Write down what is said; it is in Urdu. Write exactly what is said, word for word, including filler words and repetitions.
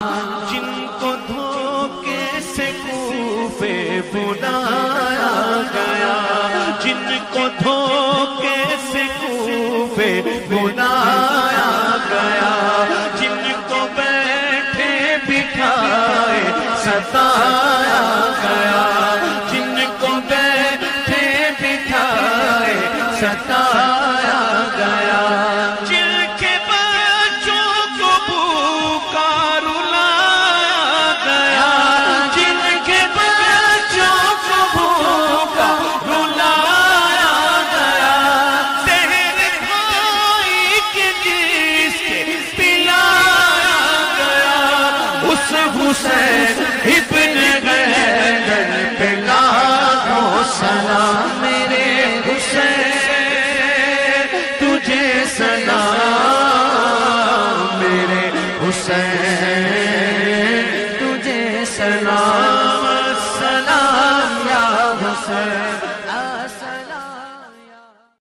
جن کو دھوکے سے کوفے بلایا گیا، جن کو دھوکے سے کوفے بلایا گیا، جن کو بیٹھے بٹھائے ستایا گیا، جن کو بیٹھے بٹھائے ستایا گیا، جن کے بچوں کو بھوکا رلایا گیا، جن کے بچوں کو بھوکا رلایا گیا، زہر کھائی کے جس کے پلایا گیا، اس حسین ابن غیدر پہ لاکھوں سلام میرے حسین تجھے سلام، میرے حسین تجھے سلام، السلام یا حسین۔